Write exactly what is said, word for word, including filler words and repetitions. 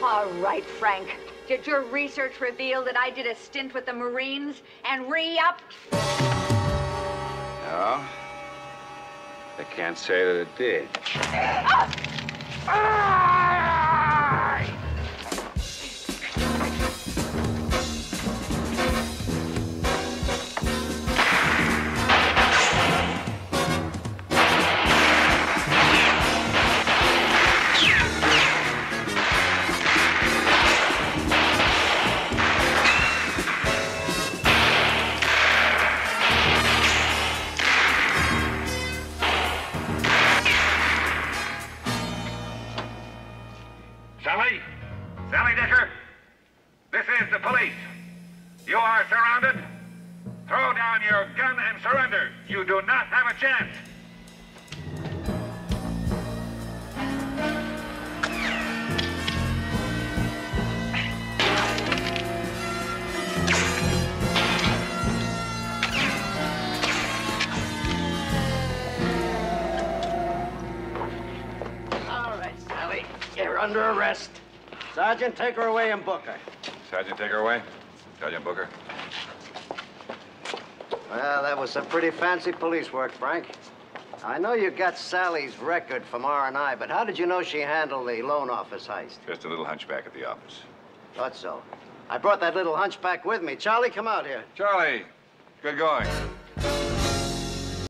All right, Frank. Did your research reveal that I did a stint with the Marines and re-upped? No. I can't say that it did. Ah! Ah! Sally? Sally Decker? This is the police. You are surrounded. Throw down your gun and surrender. You do not have a chance. All right, Sally. You're under arrest. Sergeant, take her away and book her. Sergeant, take her away. Sergeant Booker. Well, that was some pretty fancy police work, Frank. I know you got Sally's record from R and I, but how did you know she handled the loan office heist? Just a little hunchback at the office. Thought so. I brought that little hunchback with me. Charlie, come out here. Charlie, good going.